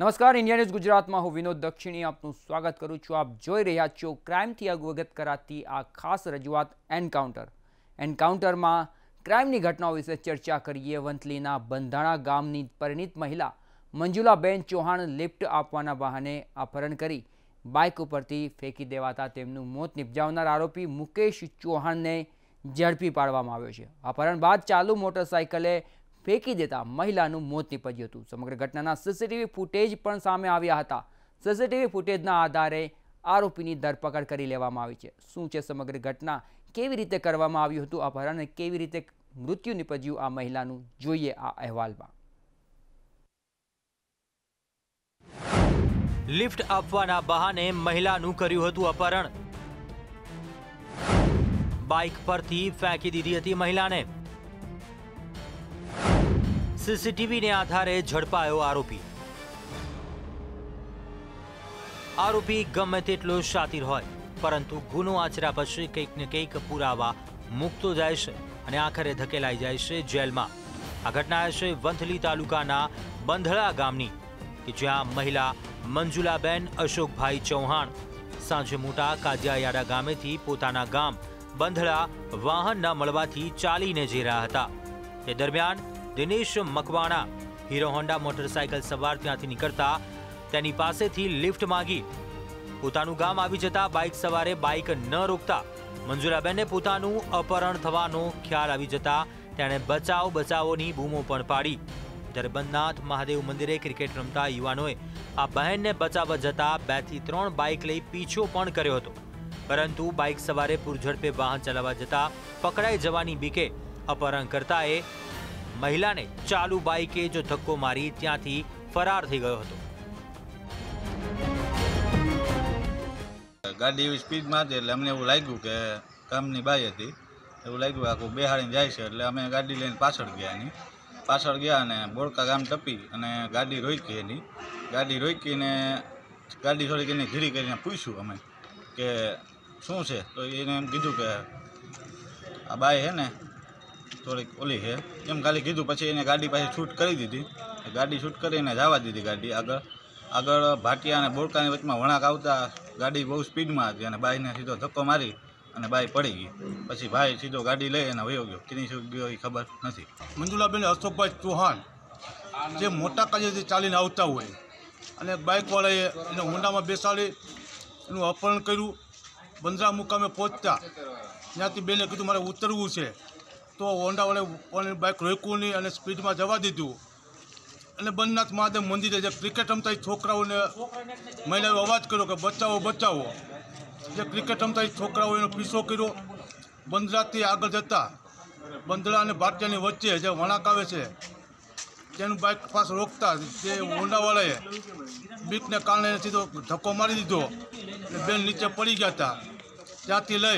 નમસ્કાર, India news ગુજરાતમાં હું વિનોદ દક્ષિણી આપનું સ્વાગત કરું છું। આપ જોઈ રહ્યા છો ક્રાઇમથી અવગત કરાતી આ ખાસ રજૂઆત એન્કાઉન્ટરમાં ક્રાઇમની ઘટનાઓ વિશે ચર્ચા કરીએ। વંથલીના બંધાણા ગામની પરિણીત મહિલા મંજુલાબેન ચૌહાણ લિફ્ટ આપવાના બહાને અપહરણ કરી બાઇક ઉપરથી ફેંકી દેવાતા તેમનું મોત નિપજાવનાર આરોપી મુકેશ ચૌહાણને ઝડપી પાડવામાં આવ્યો છે। અપહરણ બાદ ચાલુ મોટરસાઇકલે ફેંકી દેતા મહિલાનું મોત નીપજ્યું હતું। સમગ્ર ઘટનાના સીસીટીવી ફૂટેજ પણ સામે આવ્યા હતા। સીસીટીવી ફૂટેજના આધારે આરોપીની ધરપકડ કરી લેવામાં આવી છે। શું છે સમગ્ર ઘટના, કેવી રીતે કરવામાં આવ્યું હતું અપહરણ અને કેવી રીતે મૃત્યુ નીપજ્યું આ મહિલાનું, જોઈએ આ અહેવાલમાં। લિફ્ટ આપવાના બહાને મહિલાનું કર્યું હતું અપહરણ। બાઇક પરથી ફેંકી દીધી હતી મહિલાને। સીસીટીવીને આધારે ઝડપાયો આરોપી। આરોપી ગમે તેટલો શાતિર હોય, પરંતુ ગુનો આચર્યા પછી કંઈક ને કંઈક પુરાવા મૂકતો જાય છે અને આખરે ધકેલાઈ જાય છે જેલમાં। આ ઘટના છે વંથલી તાલુકાના બંધળા ગામની, કે જ્યાં મહિલા મંજુલાબેન અશોકભાઈ ચૌહાણ સાંજે મોટા કાજિયાયાડા ગામેથી પોતાના ગામ બંધળા વાહન ન મળવાથી ચાલીને જઈ રહ્યા હતા। તે દરમિયાન Dinesh Makwana Hero Honda motorcycle સવાર ત્યાંથી નીકળતા તેની પાસેથી લિફ્ટ માંગી। પોતાનું ગામ આવી જતા બાઇક સવારે બાઇક ન રોકતા મંજુલાબેનને પોતાનું અપહરણ થવાનો ખ્યાલ આવી જતા તેણે બચાવ બચાવોની બૂમો પણ પાડી। ત્યારે બંધનાથ મહાદેવ મંદિરે ક્રિકેટ રમતા યુવાનોએ આ બહેનને બચાવવા જતા 2 થી 3 બાઇક લઈ પીછો પણ કર્યો હતો, પરંતુ બાઇક સવારે પૂરઝડપે વાહન ચલાવવા જતા પકડાઈ જવાની બીકે અપહરણકર્તાએ મહિલાને ચાલુ બાઇકે જ ધક્કો મારી ત્યાંથી ફરાર થઈ ગયો હતો। ગાડી એવી સ્પીડમાં હતી એટલે અમને એવું લાગ્યું કે ગામની બાઈ હતી, એવું લાગ્યું આખું બેહાડીને જાય છે એટલે અમે ગાડી લઈને પાછળ ગયા અને બોરકા ગામ ટપી અને ગાડી રોકી। એની ગાડી રોકીને ગાડી થોડીક એને ધીરી કરીને પૂછ્યું અમે કે શું છે, તો એને એમ કીધું કે આ બાઈ છે ને થોડીક ઓલી છે એમ ખાલી કીધું। પછી એને ગાડી પાછી છૂટ કરી દીધી, ગાડી છૂટ કરીને જવા દીધી। ગાડી આગળ ભાટિયા અને બોરકાની વચમાં વળાંક આવતા ગાડી બહુ સ્પીડમાં હતી અને બાઈને સીધો ધક્કો મારી અને બાઈ પડી ગઈ। પછી ભાઈ સીધો ગાડી લઈ અને વયો ગયો, કેની શું ગયો એ ખબર નથી। મંજુલાબેન અશોકભાઈ ચૌહાણ જે મોટા કાજેથી ચાલીને આવતા હોય અને બાઇકવાળાએ એને હોન્ડામાં બેસાડી એનું અપહરણ કર્યું। બંદરા મુકામે પહોંચતા ત્યાંથી બેને કીધું મારે ઉતરવું છે, તો હોન્ડાવાળાએ બાઇક રોક્યું નહીં અને સ્પીડમાં જવા દીધું। અને બંધનાથ મહાદેવ મંદિરે જે ક્રિકેટ રમતા છોકરાઓને મહિલાઓએ અવાજ કર્યો કે બચાવો બચાવો। જે ક્રિકેટ રમતા છોકરાઓ એનો પીછો કર્યો। બંધરાથી આગળ જતા બંધડા અને ભાટિયાની વચ્ચે જે વળાંક આવે છે તેનું બાઇક પાસ રોકતા જે હોન્ડાવાળાએ બીકને કારણે સીધો ધક્કો મારી દીધો અને બેન નીચે પડી ગયા હતા। ત્યાંથી લઈ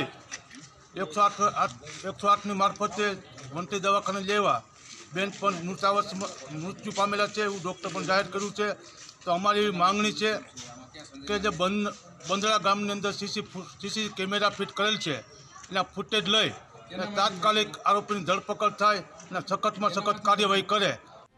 108ની મારફતે વંથલી દવાખાને લેવા બેન પણ મૃત્યુ પામેલા છે એવું ડૉક્ટર પણ જાહેર કર્યું છે। તો અમારી એવી માંગણી છે કે જે બંધળા ગામની અંદર સીસી કેમેરા ફિટ કરેલ છે એના ફૂટેજ લઈ અને તાત્કાલિક આરોપીની ધરપકડ થાય અને સખતમાં સખત કાર્યવાહી કરે।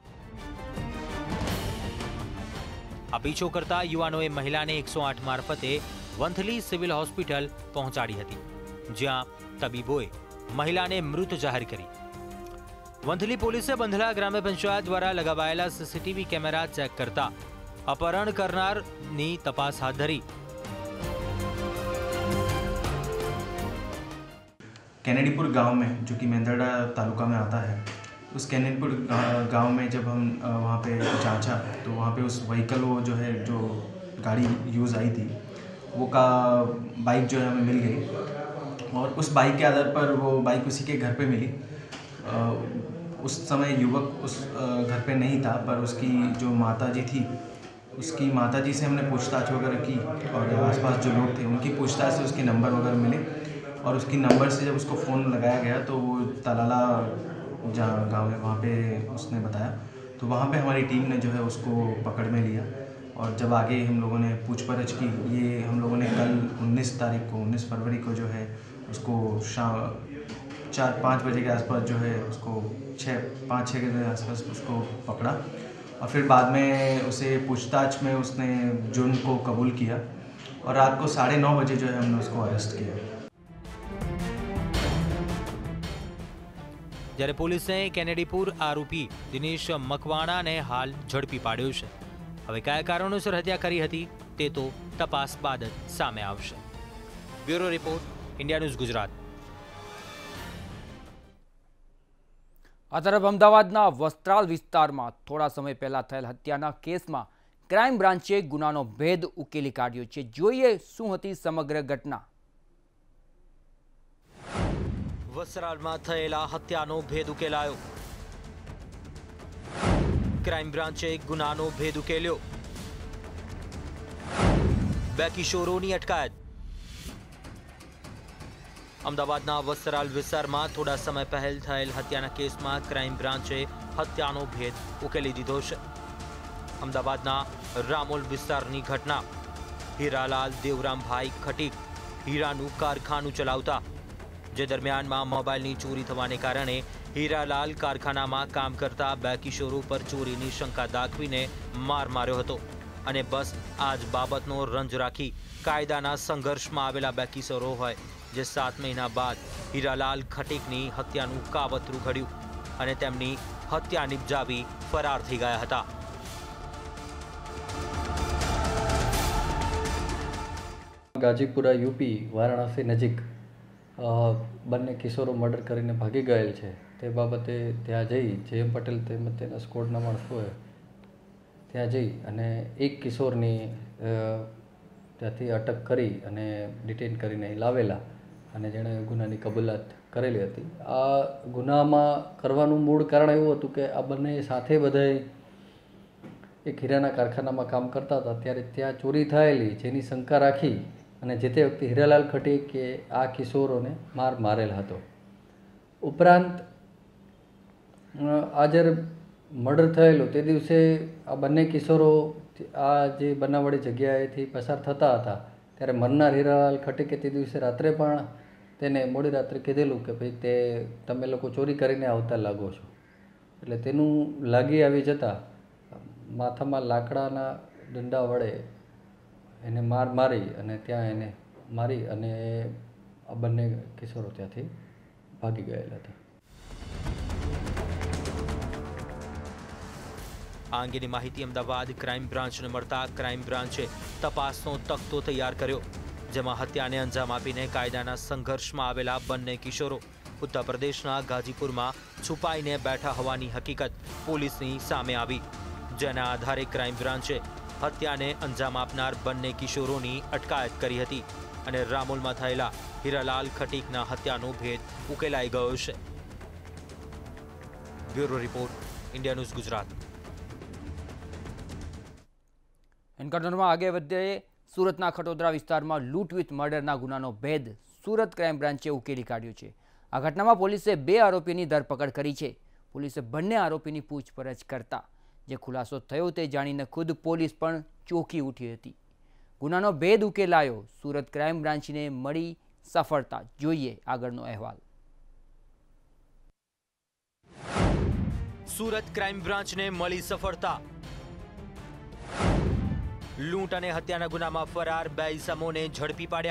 આ પીછો કરતા યુવાનોએ મહિલાને 108 મારફતે વંથલી સિવિલ હોસ્પિટલ પહોંચાડી હતી, જ્યાં તબીબોએ મહિલાને મૃત જાહેર કરી। વંથલી પોલીસે બંધળા ગ્રામ્ય પંચાયત દ્વારા લગાવાયેલા સીસીટીવી કેમેરા ચેક કરતા अपहरण करनार नी तपास हाथ धरी। कैनेडीपुर गांव में, जो कि मेंदरडा तालुका में आता है, उस कैनेडीपुर गांव में जब हम वहाँ पे जांचा तो वहाँ पे उस व्हीकल वो जो है जो गाड़ी यूज़ आई थी वो का बाइक जो है हमें मिल गई और उस बाइक के आधार पर वो बाइक उसी के घर पे मिली। उस समय युवक उस घर पे नहीं था, पर उसकी जो माताजी थी उसकी माताजी से हमने पूछताछ वगैरह की और आसपास जो लोग थे उनकी पूछताछ से उसके नंबर वगैरह मिले और उसकी नंबर से जब उसको फ़ोन लगाया गया तो वो तलाला जहाँ गाँव है वहाँ पे उसने बताया, तो वहाँ पे हमारी टीम ने जो है उसको पकड़ में लिया और जब आगे हम लोगों ने पूछपरछ की, ये हम लोगों ने कल 19 फरवरी को जो है उसको शाम 4-5 बजे के आसपास जो है उसको 5-6 के आसपास उसको पकड़ा और फिर बाद में उसे पूछताछ में उसने जुर्म को कबूल किया और रात को 9:30 बजे जो है हमने उसको अरेस्ट किया। જ્યારે પોલીસે કેનેડીપુર આરોપી દિનેશ મકવાણાને હાલ ઝડપી પાડ્યો છે। હવે કયા કારણોસર હત્યા કરી હતી તે તો તપાસ બાદ જ સામે આવશે। Bureau report, India news Gujarat. આ તરફ અમદાવાદના વસ્ત્રાલ વિસ્તારમાં થોડા સમય પહેલા થયેલ હત્યાના કેસમાં ક્રાઇમ બ્રાન્ચે ગુનાનો ભેદ ઉકેલી કાઢ્યો છે। જોઈએ શું હતી સમગ્ર ઘટના। વસ્ત્રાલમાં થયેલા હત્યાનો ભેદ ઉકેલાયો। ક્રાઇમ બ્રાન્ચે ગુનાનો ભેદ ઉકેલ્યો। 2 કિશોરોની અટકાયત। અમદાવાદના વસ્ત્રાલ વિસ્તારમાં થોડા સમય પહેલ થયેલ હત્યાના કેસમાં ક્રાઇમ બ્રાન્ચે હત્યાનો ભેદ ઉકેલી દીધો છે। અમદાવાદના રામોલ વિસ્તારની ઘટના। હીરાલાલ દેવરામભાઈ ખટીક હીરાનું કારખાનું ચલાવતા, જે દરમિયાનમાં મોબાઈલની ચોરી થવાને કારણે હીરાલાલ કારખાનામાં કામ કરતા 2 કિશોરો પર ચોરીની શંકા દાખવીને માર માર્યો હતો અને બસ આ જ બાબતનો રંજ રાખી કાયદાના સંઘર્ષમાં આવેલા 2 કિશોરો હોય જે 7 મહિના બાદ હીરાલાલ ખટીકની હત્યાનું કાવતરું ઘડ્યું અને તેમની હત્યા નિપજાવી ફરાર થઈ ગયા હતા। ગાજીપુરા यूपी વારાણસી નજીક બંને કિશોરો મર્ડર કરીને ભાગી ગયેલ છે તે બાબતે ત્યાં જઈ જેએમ પટેલ તેમજ તેના સ્કોડના માણસોએ ત્યાં જઈ અને એક કિશોરની ત્યાંથી અટક કરી અને ડિટેન કરીને લાવેલા અને જેણે ગુનાની કબૂલાત કરેલી હતી। આ ગુનામાં કરવાનું મૂળ કારણ એવું હતું કે આ બંને સાથે બધાએ એક હીરાના કારખાનામાં કામ કરતા હતા ત્યારે ત્યાં ચોરી થયેલી જેની શંકા રાખી અને જે તે વખતે હીરાલાલ ખટીકે આ કિશોરોને મારેલ હતો। ઉપરાંત આ જ્યારે મર્ડર થયેલું તે દિવસે આ બંને કિશોરો આ જે બનાવવાળી જગ્યાએથી પસાર થતા હતા ત્યારે મરનાર હીરાલાલ ખટીકે તે દિવસે રાત્રે પણ તેને મોડી રાત્રે કીધેલું કે ભાઈ તે તમે લોકો ચોરી કરીને આવતા લાગો છો, એટલે તેનું લાગી આવી જતાં માથામાં લાકડાના દંડા વડે એને મારી અને ત્યાં એને મારી અને આ બંને કિશોરો ત્યાંથી ભાગી ગયેલા હતા। આ અંગેની માહિતી અમદાવાદ ક્રાઇમ બ્રાન્ચને મળતા ક્રાઇમ બ્રાન્ચે તપાસનો તખતો તૈયાર કર્યો, જેમાં હત્યાને અંજામ આપીને કાયદાના સંઘર્ષમાં આવેલા બંને કિશોરો ઉત્તર પ્રદેશના ગાજીપુરમાં છુપાઈને બેઠા હોવાની હકીકત પોલીસની સામે આવી, જેના આધારે ક્રાઇમ બ્રાન્ચે હત્યાને અંજામ આપનાર બંને કિશોરોની અટકાયત કરી હતી અને રામોલમાં થયેલા હીરાલાલ ખટીકના હત્યાનો ભેદ ઉકેલાઈ ગયો છે। Bureau report, India news Gujarat. એન્કાઉન્ટરમાં આગે વધે સુરતના ખટોદરા વિસ્તારમાં લૂંટ વિથ મર્ડરના ગુનાનો ભેદ સુરત ક્રાઇમ બ્રાન્ચે ઉકેલી કાઢ્યો છે। આ ઘટનામાં પોલીસે 2 આરોપીની ધરપકડ કરી છે। પોલીસે બંને આરોપીની પૂછપરછ કરતા જે ખુલાસો થયો તે જાણીને ખુદ પોલીસ પણ ચોંકી ઉઠી હતી। ગુનાનો ભેદ ઉકેલાયો, સુરત ક્રાઇમ બ્રાન્ચને મળી સફળતા। જોઈએ આગળનો અહેવાલ। સુરત ક્રાઇમ બ્રાન્ચને મળી સફળતા। લૂંટ અને હત્યાના ગુનામાં ફરાર 2 ઇસમોને ઝડપી પાડ્યા।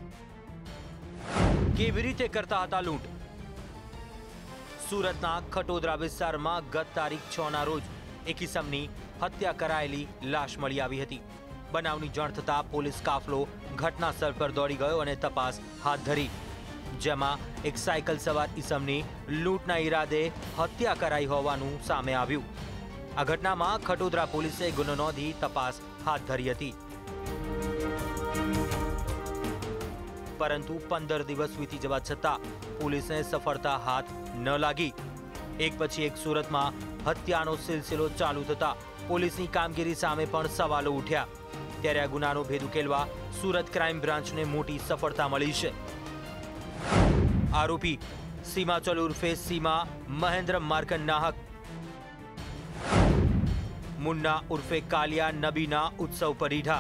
કેવી રીતે કરતા હતા લૂંટ? સુરતના ખટોદરા વિસ્તારમાં ગત તારીખ 6ના રોજ એક ઇસમની હત્યા કરાયેલી લાશ મળી આવી હતી। બનાવની જાણ થતાં પોલીસ કાફલો ઘટના સ્થળ પર દોડી ગયો અને તપાસ હાથ ધરી, જેમાં એક સાયકલ સવાર ઇસમની લૂંટના ઈરાદે હત્યા કરાઈ હોવાનું સામે આવ્યું। આ ઘટનામાં ખટોદરા પોલીસે ગુનો નોંધી તપાસ હાથ ધરી હતી, પરંતુ 15 દિવસ વીતી જવા છતાં પોલીસને સફળતા હાથ ન લાગી। એક પછી એક સુરતમાં હત્યાનો સિલસિલો ચાલુ થતા પોલીસની કામગીરી સામે પણ સવાલો ઉઠ્યા, ત્યારે આ ગુનાનો ભેદ ઉકેલવા સુરત ક્રાઇમ બ્રાન્ચને મોટી સફળતા મળી છે। આરોપી સીમાચલ ઉર્ફે સીમા મહેન્દ્ર માર્કન નાહક, मुन्ना उर्फे कालिया नबीना उत्सव परिढ़ा।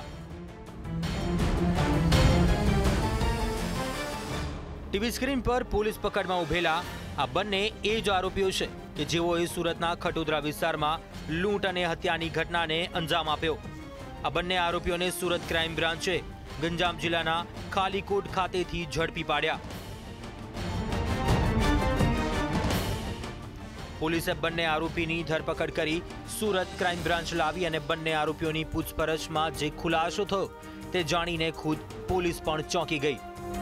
टीवी स्क्रीन पर पुलिस पकड़ में उभेला आ बने ए ज आरोपीओ छे के जेओए सूरतना खटोदरा विस्तारमां લૂંટ અને હત્યાની ઘટનાને અંજામ આપ્યો। આ બંને આરોપીઓને સુરત ક્રાઇમ બ્રાન્ચે ગંજામ જિલ્લાના ખાલીકોટ ખાતેથી ઝડપી પાડ્યા। પોલીસે બંને આરોપીની ધરપકડ કરી સુરત ક્રાઇમ બ્રાન્ચ લાવી અને બંને આરોપીઓની પૂછપરછમાં જે ખુલાસો થયો તે જાણીને ખુદ પોલીસ પણ ચોંકી ગઈ।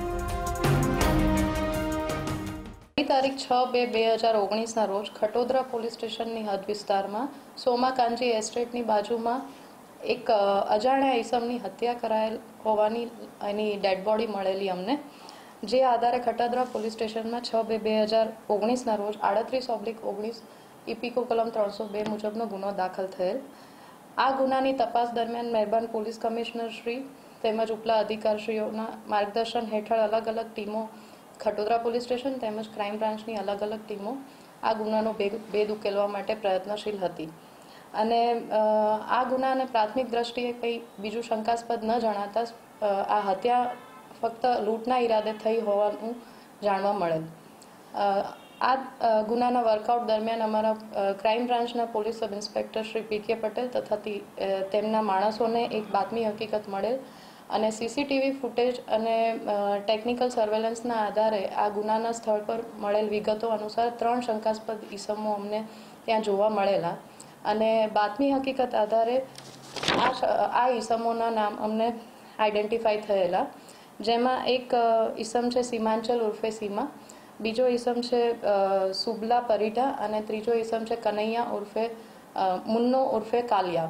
તારીખ 6/2/2019 રોજ ખટોદરા પોલીસ સ્ટેશનની હદ વિસ્તારમાં સોમાકાંજી એસ્ટેટની બાજુમાં એક અજાણ્યા ઈસમની હત્યા કરાયેલ હોવાની એની ડેડ બોડી મળેલી અમને, જે આધારે ખટોદરા પોલીસ સ્ટેશનમાં 6/2/2019 રોજ 38/19 ઇપીકો કલમ 302 મુજબનો ગુનો દાખલ થયેલ। આ ગુનાની તપાસ દરમિયાન મહેરબાન પોલીસ કમિશનર શ્રી તેમજ ઉપલા અધિકારીશ્રીઓના માર્ગદર્શન હેઠળ અલગ અલગ ટીમો ખટોદરા પોલીસ સ્ટેશન તેમજ ક્રાઇમ બ્રાન્ચની અલગ અલગ ટીમો આ ગુનાનો ભેદ ઉકેલવા માટે પ્રયત્નશીલ હતી અને આ ગુનાને પ્રાથમિક દ્રષ્ટિએ કંઈ બીજું શંકાસ્પદ ન જણાતા આ હત્યા ફક્ત લૂંટના ઈરાદે થઈ હોવાનું જાણવા મળેલ। આ ગુનાના વર્કઆઉટ દરમિયાન અમારા ક્રાઇમ બ્રાન્ચના police sub inspector Shri P K. Patel તથા તેમના માણસોને એક બાતમી હકીકત મળેલ અને સીસીટીવી ફૂટેજ અને ટેકનિકલ સર્વેલન્સના આધારે આ ગુનાના સ્થળ પર મળેલ વિગતો અનુસાર 3 શંકાસ્પદ ઈસમો અમને ત્યાં જોવા મળેલા અને બાતમી હકીકત આધારે આ ઈસમોના નામ અમને આઈડેન્ટિફાઈ થયેલા, જેમાં એક ઈસમ છે સીમાંચલ ઉર્ફે સીમા, બીજો ઈસમ છે સુબલા પરિઢા અને ત્રીજો ઈસમ છે કનૈયા ઉર્ફે મુન્નો ઉર્ફે કાલિયા।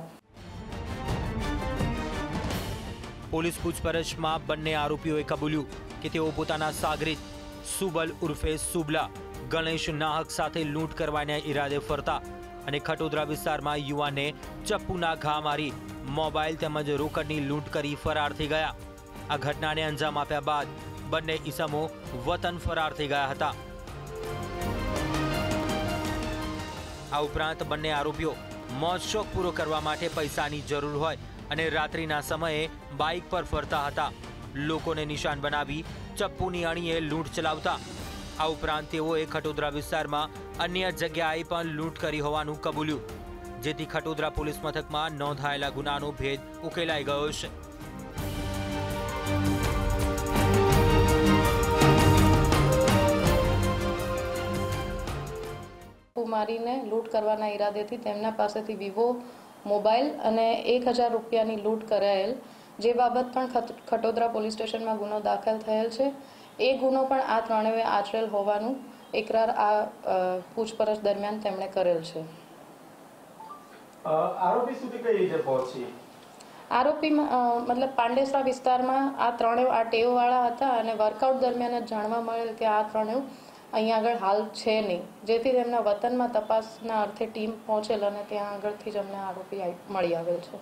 પોલીસ પૂછપરછમાં બંને આરોપીઓએ કબૂલ્યું કે તેઓ પોતાના સાગરીત સુબલ ઉર્ફે સુબલા ગણેશ નાહક સાથે લૂંટ કરવાના ઈરાદે ફરતા અને ખટોદરા વિસ્તારમાં યુવાનને ચપ્પુના ઘા મારી મોબાઈલ તેમજ રોકડની લૂંટ કરી ફરાર થઈ ગયા। આ ઘટનાને અંજામ આપ્યા બાદ બંને ઈસમો વતન ફરાર થઈ ગયા હતા। આ ઉપરાંત બંને આરોપીઓ મોજ શોખ પૂરો કરવા માટે પૈસાની જરૂર હોય અને રાત્રિના સમયે બાઇક પર ફરતા હતા। લોકોને નિશાન બનાવી ચપ્પુની અણીએ લૂંટ ચલાવતા। આ ઉપરાંત તેઓએ ખટોદરા વિસ્તારમાં અન્ય જગ્યાએ પણ લૂંટ કરી હોવાનું કબૂલ્યું, જેથી ખટોદરા પોલીસ મથકમાં નોંધાયેલા ગુનાનો ભેદ ઉકેલાઈ ગયો છે। મારીને લૂંટ કરવાના ઈરાદેથી તેમના પાસેથી વિવો મોબાઈલ અને 1000 રૂપિયાની લૂંટ કરાયેલ, જે બાબત પણ ખટોદરા પોલીસ સ્ટેશનમાં ગુનો દાખલ થયેલ છે। એ ગુનો પણ આ ત્રણેય આચરેલ હોવાનું એકરાર આ પૂછપરછ દરમિયાન તેમણે કરેલ છે। આરોપી સુધી કઈ રીતે પહોંચી? આરોપી મતલબ પાંડેસરા વિસ્તારમાં આ ત્રણેય આ ટેવવાળા હતા અને વર્કઆઉટ દરમિયાન જ જાણવા મળેલ કે આ ત્રણેય અહીંયા આગળ હાલ છે નહીં, જેથી તેમના વતનમાં તપાસના અર્થે ટીમ પહોંચેલ અને ત્યાં આગળથી જ અમને આરોપી મળી આવેલ છે।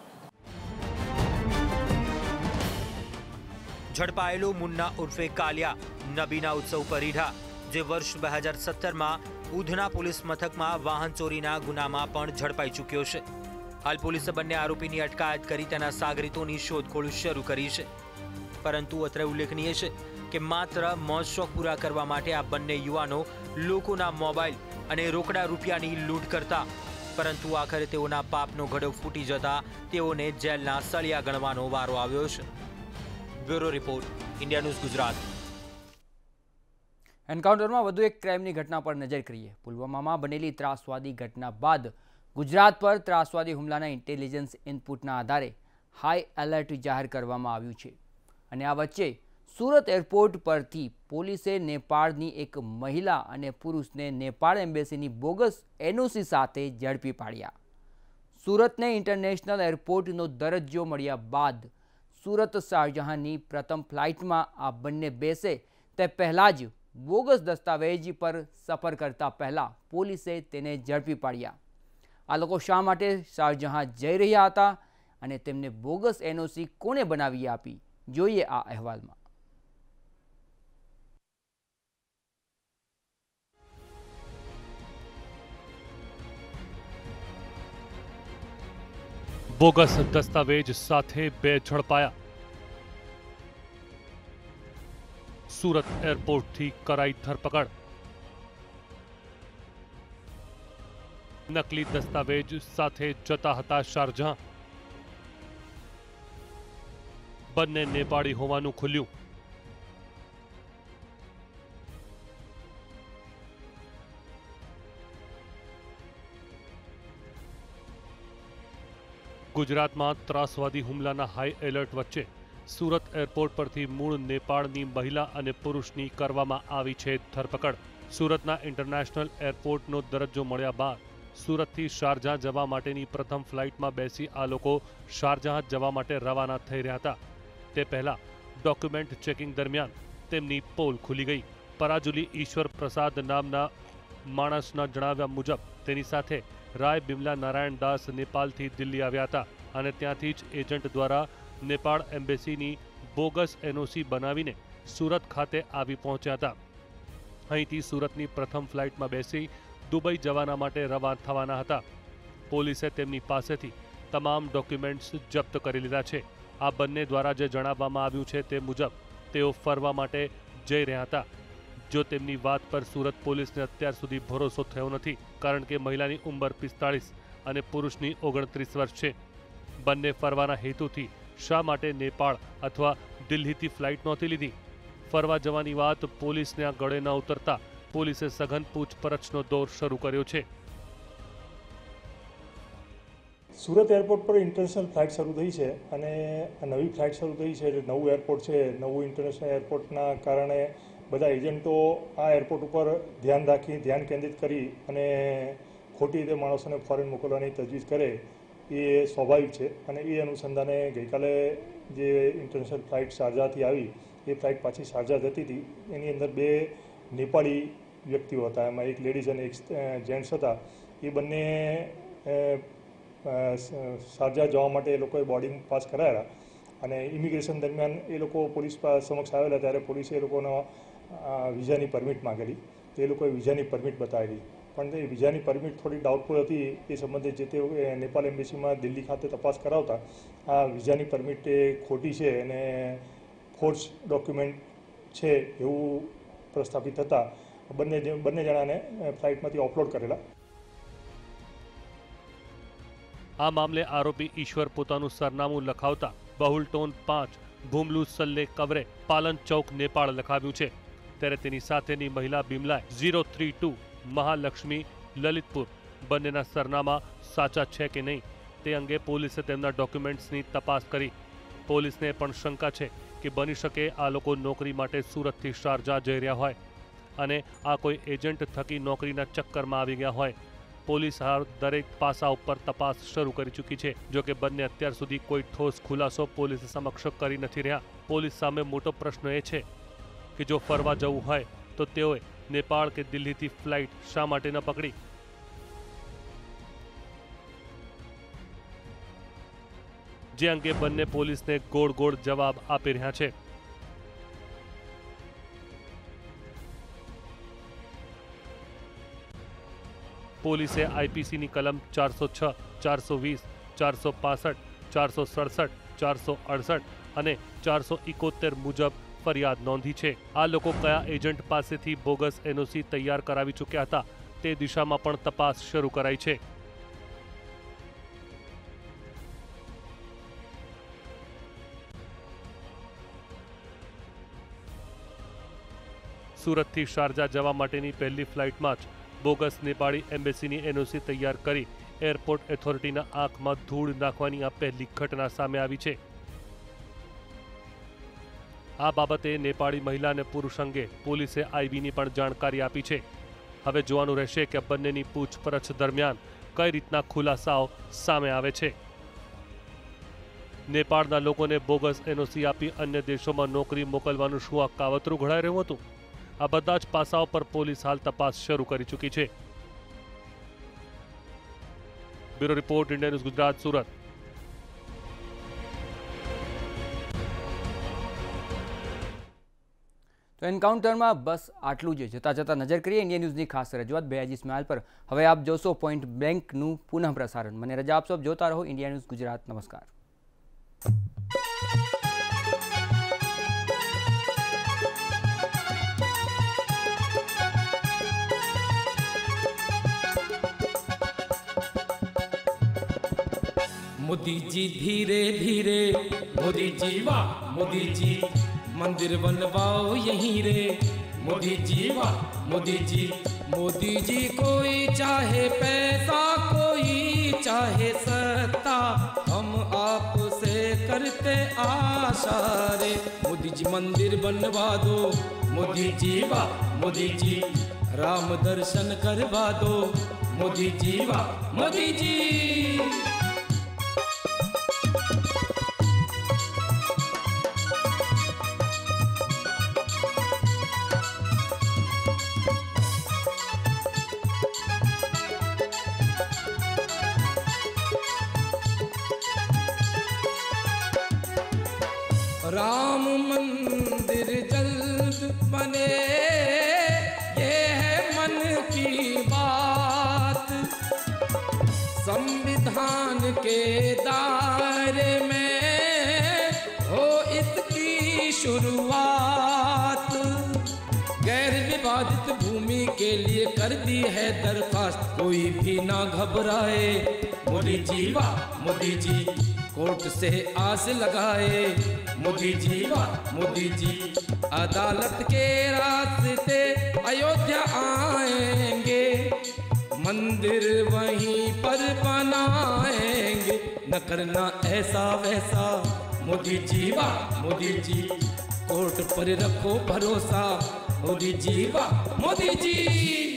ઝડપાયેલો મુન્ના ઉર્ફે કાલિયા નબીના ઉત્સવ પરિઢા, જે વર્ષ 2017માં ઉધના પોલીસ મથકમાં વાહન ચોરીના ગુનામાં પણ ઝડપાઈ ચૂક્યો છે। હાલ પોલીસે બંને આરોપીની અટકાયત કરી તેના સાગરીતોની શોધખોળ શરૂ કરી છે। પરંતુ અત્રે ઉલ્લેખનીય છે કે માત્ર મોજ શોખ પૂરા કરવા માટે આ બંને યુવાનો લોકોના મોબાઈલ અને રોકડા રૂપિયાની લૂંટ કરતા, પરંતુ આખરે તેઓના પાપનો ઘડો ફૂટી જતા તેઓને જેલના સળિયા ગણવાનો વારો આવ્યો છે। Bureau report, India news Gujarat. એન્કાઉન્ટરમાં વધુ એક ક્રાઇમની ઘટના પર નજર કરીએ। પુલવામામાં બનેલી ત્રાસવાદી ઘટના બાદ ગુજરાત પર ત્રાસવાદી હુમલાના ઇન્ટેલિજન્સ ઇનપુટના આધારે હાઈ એલર્ટ જાહેર કરવામાં આવ્યું છે અને આ વચ્ચે સુરત એરપોર્ટ પરથી પોલીસે નેપાળની એક મહિલા અને પુરુષને નેપાળ એમ્બેસીની બોગસ એનઓસી સાથે ઝડપી પાડ્યા। સુરતને ઇન્ટરનેશનલ એરપોર્ટનો દરજ્જો મળ્યા બાદ સુરત શાહજહાંની પ્રથમ ફ્લાઇટમાં આ બંને બેસે તે પહેલાં જ બોગસ દસ્તાવેજ પર સફર કરતા પહેલાં પોલીસે તેને ઝડપી પાડ્યા। આ લોકો શા માટે શાહજહાં જઈ રહ્યા હતા અને તેમને બોગસ એનઓસી કોને બનાવી આપી, જોઈએ આ અહેવાલમાં। બોગસ દસ્તાવેજ સાથે 2 ઝડપાયા। સુરત એરપોર્ટથી કરાઈ ધરપકડ। નકલી દસ્તાવેજ સાથે જતા હતા શારજાહ. બંને નેપાળી હોવાનું ખુલ્યું. ગુજરાતમાં ત્રાસવાદી હુમલાના હાઈ એલર્ટ વચ્ચે સુરત એરપોર્ટ પરથી મૂળ નેપાળની મહિલા અને પુરુષની કરવામાં આવી છે ધરપકડ. સુરતના ઇન્ટરનેશનલ એરપોર્ટનો દરજ્જો મળ્યા બાદ સુરતથી શારજાહ જવા માટેની પ્રથમ ફ્લાઇટમાં બેસી આ લોકો શારજાહ જવા માટે રવાના થઈ રહ્યા હતા. તે પહેલા ડોક્યુમેન્ટ ચેકિંગ દરમિયાન તેમની પોલ ખુલી ગઈ. પરાજુલી ઈશ્વર પ્રસાદ નામના માણસના જણાવ્યા મુજબ તેની સાથે રાય બિમલા નારાયણ દાસ નેપાળથી દિલ્હી આવ્યા હતા અને ત્યાંથી જ એજન્ટ દ્વારા નેપાળ એમ્બેસીની બોગસ એનઓસી બનાવીને સુરત ખાતે આવી પહોંચ્યા હતા. અહીંથી સુરતની પ્રથમ ફ્લાઇટમાં બેસી દુબઈ જવાના માટે રવાના થવાના હતા. પોલીસે તેમની પાસેથી તમામ ડોક્યુમેન્ટ્સ જપ્ત કરી લીધા છે. આ બંને દ્વારા જે જણાવવામાં આવ્યું છે તે મુજબ તેઓ ફરવા માટે જઈ રહ્યા હતા. જો તેમની વાત પર સુરત પોલીસને અત્યાર સુધી ભરોસો થયો નથી, કારણ કે મહિલાની ઉંમર 45 અને પુરુષની 29 વર્ષ છે. બંને ફરવાના હેતુથી શા માટે નેપાળ અથવા દિલ્હીથી ફ્લાઇટ નહોતી લીધી? ફરવા જવાની વાત પોલીસને ગળે ન ઉતરતા પોલીસે સઘન પૂછપરછનો દોર શરૂ કર્યો છે. સુરત એરપોર્ટ પર ઇન્ટરનેશનલ ફ્લાઇટ શરૂ થઈ છે અને નવી ફ્લાઇટ શરૂ થઈ છે એટલે નવું એરપોર્ટ છે. નવું ઇન્ટરનેશનલ એરપોર્ટના કારણે બધા એજન્ટો આ એરપોર્ટ ઉપર ધ્યાન કેન્દ્રિત કરી અને ખોટી રીતે માણસોને ફોરેન મોકલવાની તજવીજ કરે એ સ્વાભાવિક છે. અને એ અનુસંધાને ગઈકાલે જે ઇન્ટરનેશનલ ફ્લાઇટ શારજાહથી આવી એ ફ્લાઇટ પાછી શારજાહ જતી હતી. એની અંદર 2 નેપાળી વ્યક્તિઓ હતા, એમાં એક લેડીઝ અને એક જેન્ટ્સ હતા. એ બંને શારજાહ જવા માટે એ લોકોએ બોર્ડિંગ પાસ કરાયેલા અને ઇમિગ્રેશન દરમિયાન એ લોકો પોલીસ સમક્ષ આવેલા ત્યારે પોલીસે એ લોકોનો વિઝાની પરમિટ માગેલી. એ લોકોએ વિઝાની પરમિટ બતાવેલી, પણ એ વિઝાની પરમિટ થોડી ડાઉટફુલ હતી. એ સંબંધે જે તે નેપાળ એમ્બેસીમાં દિલ્હી ખાતે તપાસ કરાવતા આ વિઝાની પરમિટ એ ખોટી છે અને ફોર્સ ડોક્યુમેન્ટ છે એવું પ્રસ્થાપિત થતાં બંને જણાને ફ્લાઇટમાંથી ઓફલોડ કરેલા. આ મામલે આરોપી ઈશ્વર પોતાનું સરનામું લખાવતા બહુલટોન 5 ભૂમલુ સલ્લે કવરે પાલન ચોક નેપાળ લખાવ્યું છે. ત્યારે તેની સાથેની મહિલા બિમલાએ 032 મહાલક્ષ્મી લલિતપુર બંનેના સરનામા સાચા છે કે નહીં તે અંગે પોલીસે તેમના ડોક્યુમેન્ટ્સની તપાસ કરી. પોલીસને પણ શંકા છે કે બની શકે આ લોકો નોકરી માટે સુરતથી શારજાહ જઈ રહ્યા હોય અને આ કોઈ એજન્ટ થકી નોકરીના ચક્કરમાં આવી ગયા હોય. પોલીસ હાલ દરેક પાસા ઉપર તપાસ શરૂ કરી ચૂકી છે. જોકે બંને અત્યાર સુધી કોઈ ઠોસ ખુલાસો પોલીસ સમક્ષ કરી નથી રહ્યા. પોલીસ સામે મોટો પ્રશ્ન એ છે કે જો ફરવા જવું હોય તો તેઓએ નેપાળ કે દિલ્હીથી ફ્લાઇટ શા માટે ન પકડી? જે અંગે બંને પોલીસને ગોળ ગોળ જવાબ આપી રહ્યા છે. પોલીસે આઈપીસીની કલમ 406, 420, 465, 467, 468 અને 471 મુજબ ફરિયાદ નોંધી છે. આ લોકો કયા એજન્ટ પાસેથી બોગસ એનઓસી તૈયાર કરાવી ચૂક્યા હતા તે દિશામાં પણ તપાસ શરૂ કરાઈ છે. સુરતથી શારજાહ જવા માટેની પહેલી ફ્લાઇટમાં જ બોગસ નેપાળી એમ્બેસીની એનઓસી તૈયાર કરી એરપોર્ટ ઓથોરિટીના આંખમાં ધૂળ નાખવાની આ પહેલી ઘટના સામે આવી છે. આ બાબતે નેપાળી મહિલા અને પુરુષ અંગે પોલીસે આઈબીની પણ જાણકારી આપી છે. હવે જોવાનું રહેશે કે બંનેની પૂછપરછ દરમિયાન કઈ રીતના ખુલાસાઓ સામે આવે છે. નેપાળના લોકોને બોગસ એનઓસી આપી અન્ય દેશોમાં નોકરી મોકલવાનું શું આ કાવતરું ઘડાઈ રહ્યું હતું? આ બધા જ પાસાઓ પર પોલીસ હાલ તપાસ શરૂ કરી ચૂકી છે. Bureau report, India news Gujarat, Surat. તો એન્કાઉન્ટરમાં બસ આટલું જ. જતા જતા નજર કરીએ ઇન્ડિયા ન્યૂઝની ખાસ રજૂઆત ભૈયાજી સ્માઇલ પર. હવે આપ જોશો પોઈન્ટ બ્લેન્કનું પુનઃ પ્રસારણ. મને રજા આપશો. જોતા રહો ઇન્ડિયા ન્યૂઝ ગુજરાત. નમસ્કાર. मोदी जी धीरे धीरे, मोदी जी वाह मोदी जी, मंदिर बनवाओ यहीं रे, मोदी जी वाह मोदी जी। मोदी जी कोई चाहे पैसा कोई चाहे सत्ता, हम आपसे करते आशा रे, मोदी जी मंदिर बनवा दो, मोदी जी वाह मोदी जी, राम दर्शन करवा दो, मोदी जी वाह मोदी जी। राम मंदिर जल्द बने, ये है मन की बात, संविधान के दायरे में हो इसकी शुरुआत, गैर विवादित भूमि के लिए कर दी है दरखास्त, कोई भी ना घबराए, मोदी जी वाह मोदी जी, कोर्ट से आस लगाए, मोदी जी वाह मोदी जी, अदालत के रास्ते अयोध्या आएंगे, मंदिर वहीं पर बनाएंगे, न करना ऐसा वैसा, मोदी जी वाह मोदी जी, कोर्ट पर रखो भरोसा, मोदी जी वाह मोदी जी।